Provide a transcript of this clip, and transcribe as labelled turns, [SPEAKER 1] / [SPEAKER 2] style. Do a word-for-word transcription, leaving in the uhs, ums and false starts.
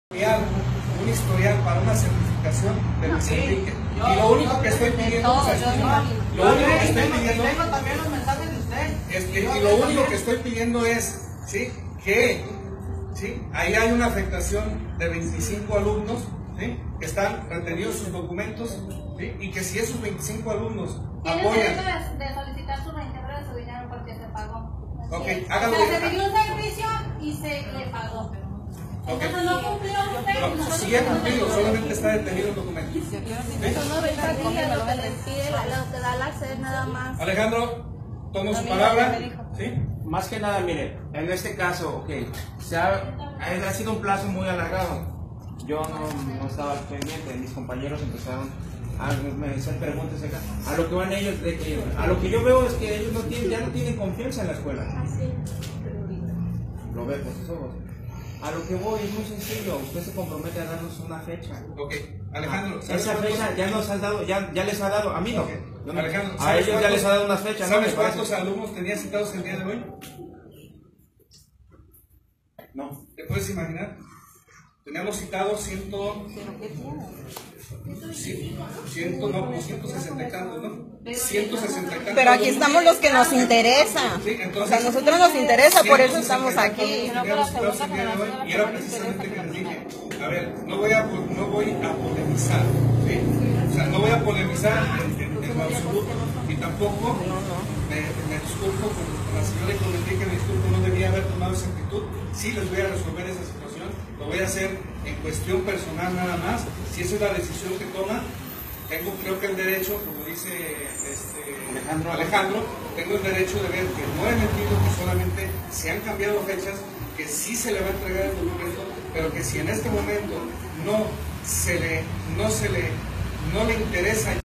[SPEAKER 1] historial, un historial para una certificación de Luis Enrique. Y lo único que estoy pidiendo, o sea, lo único que estoy pidiendo,
[SPEAKER 2] tengo también los mensajes de usted.
[SPEAKER 1] es que, y lo único que estoy pidiendo es, ¿sí?, que, ¿sí?, ahí hay una afectación de veinticinco alumnos, ¿sí?, que están retenidos sus documentos, ¿sí?, y que si esos veinticinco alumnos
[SPEAKER 3] Tiene
[SPEAKER 1] apoyan.
[SPEAKER 3] derecho de, de solicitar su reintegro de su dinero porque se pagó. Así
[SPEAKER 1] Ok,
[SPEAKER 3] es.
[SPEAKER 1] hágalo
[SPEAKER 3] O sea,
[SPEAKER 1] bien.
[SPEAKER 3] se pidió un servicio y se le pagó.
[SPEAKER 1] Okay.
[SPEAKER 3] Entonces no cumplió usted.
[SPEAKER 1] No,
[SPEAKER 3] nosotros
[SPEAKER 1] sí he
[SPEAKER 3] no
[SPEAKER 1] cumplido,
[SPEAKER 3] podemos-
[SPEAKER 1] solamente está detenido el documento. ¿Sí?
[SPEAKER 4] Son noventa días lo que les pide, lo que da el acceso nada más.
[SPEAKER 1] Alejandro, tomo su
[SPEAKER 4] Amigo,
[SPEAKER 1] palabra.
[SPEAKER 4] me dijo.
[SPEAKER 1] ¿Sí?
[SPEAKER 5] Más que nada, mire, en este caso, ok, se ha, ha sido un plazo muy alargado. Yo no, no estaba al pendiente, mis compañeros empezaron a me hacer preguntas acá. A lo que van ellos, de que, a lo que yo veo es que ellos no tienen, ya no tienen confianza en la escuela. Lo ve por sus ojos. A lo que voy es muy sencillo, usted se compromete a darnos una fecha.
[SPEAKER 1] Ok, Alejandro, ¿sabes
[SPEAKER 5] Esa
[SPEAKER 1] cuántos-
[SPEAKER 5] fecha ya nos has dado, ya, ya les ha dado, a mí no.
[SPEAKER 1] Ok.
[SPEAKER 5] Yo no-
[SPEAKER 1] Alejandro,
[SPEAKER 5] a
[SPEAKER 1] ¿sabes
[SPEAKER 5] ellos ya
[SPEAKER 1] cuántos-
[SPEAKER 5] les ha dado una fecha, ¿no?
[SPEAKER 1] ¿Sabes
[SPEAKER 5] Me parece.
[SPEAKER 1] cuántos alumnos tenía citados el día de hoy?
[SPEAKER 5] No.
[SPEAKER 1] ¿Te puedes imaginar? Teníamos citados ciento, sí, ciento, no, como ciento sesenta y tantos, ¿no? ciento sesenta y tantos.
[SPEAKER 4] Pero aquí estamos los que nos interesa.
[SPEAKER 1] Sí, entonces,
[SPEAKER 4] O sea, a nosotros nos interesa, por eso
[SPEAKER 1] ciento
[SPEAKER 4] estamos
[SPEAKER 1] sesenta y tantos
[SPEAKER 4] aquí.
[SPEAKER 1] teníamos citados el día de hoy, y era precisamente que les dije, a ver, no voy a, no voy a polemizar, ¿sí? O sea, no voy a polemizar en, en, en lo absoluto, y tampoco me, me disculpo con, con la señora y con Enrique, me disculpo, no debía haber tomado esa actitud. Sí les voy a resolver esa situación, lo voy a hacer en cuestión personal nada más. Si esa es la decisión que toma, tengo creo que el derecho, como dice este,
[SPEAKER 5] Alejandro.
[SPEAKER 1] Alejandro, tengo el derecho de ver que no he mentido, que solamente se han cambiado fechas, que sí se le va a entregar el documento, pero que si en este momento no se le, no se le, no le interesa